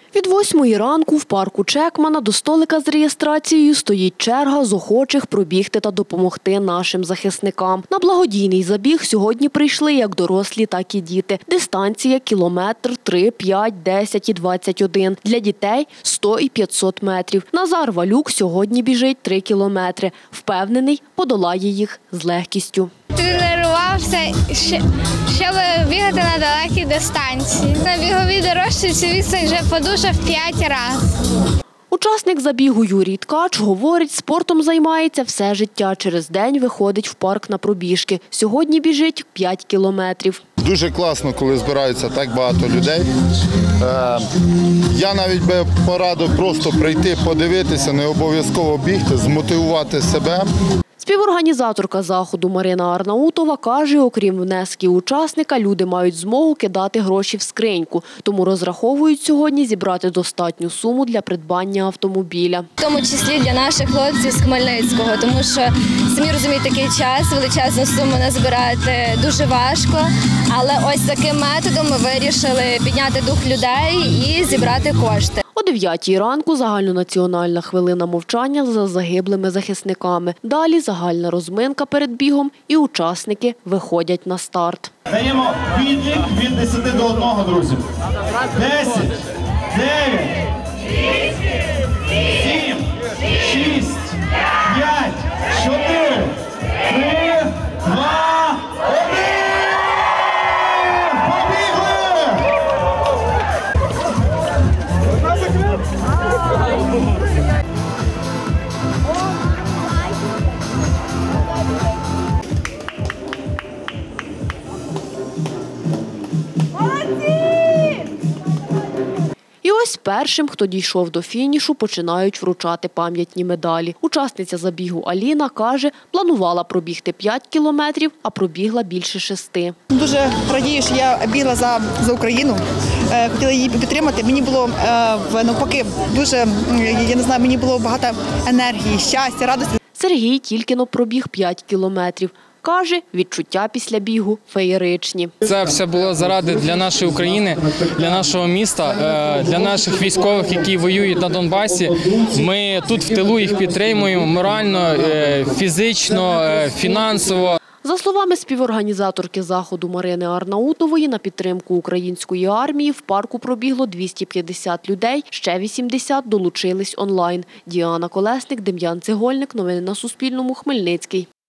Від 8-ї ранку в парку Чекмана до столика з реєстрацією стоїть черга з охочих пробігти та допомогти нашим захисникам. На благодійний забіг сьогодні прийшли як дорослі, так і діти. Дистанція – кілометр, 3, 5, 10 і 21. Для дітей – 100 і 500 метрів. Назар Валюк сьогодні біжить 3 кілометри. Впевнений, подолає їх з легкістю. Тренувався, щоб бігати на далекій дистанції. На біговій дорожці цю відстань вже подужав 5 разів. Учасник забігу Юрій Ткач говорить, спортом займається все життя. Через день виходить в парк на пробіжки. Сьогодні біжить 5 кілометрів. Дуже класно, коли збираються так багато людей. Я навіть би порадив просто прийти, подивитися, не обов'язково бігти, змотивувати себе. Співорганізаторка заходу Марина Арнаутова каже, окрім внесків учасника, люди мають змогу кидати гроші в скриньку. Тому розраховують сьогодні зібрати достатню суму для придбання автомобіля. В тому числі для наших хлопців з Хмельницького, тому що, самі розумієте, такий час, величезну суму назбирати дуже важко. Але ось таким методом ми вирішили підняти дух людей і зібрати кошти. О 9-й ранку загальнонаціональна хвилина мовчання за загиблими захисниками. Далі загальна розминка перед бігом і учасники виходять на старт. Даємо відлік від 10 до 1, друзі. 10, 9, 7, 6, 5, 4, 3, 2, 1. І ось першим, хто дійшов до фінішу, починають вручати пам'ятні медалі. Учасниця забігу Аліна каже, планувала пробігти 5 кілометрів, а пробігла більше 6. Дуже радію, що я бігла за Україну, хотіла її підтримати. Мені було навпаки дуже, мені було багато енергії, щастя, радості. Сергій тільки-но пробіг 5 кілометрів. Каже, відчуття після бігу феєричні. Це все було заради для нашої України, для нашого міста, для наших військових, які воюють на Донбасі. Ми тут в тилу їх підтримуємо морально, фізично, фінансово. За словами співорганізаторки заходу Марини Арнаутової, на підтримку української армії в парку пробігло 250 людей, ще 80 долучились онлайн. Діана Колесник, Дем'ян Цегольник. Новини на Суспільному. Хмельницький.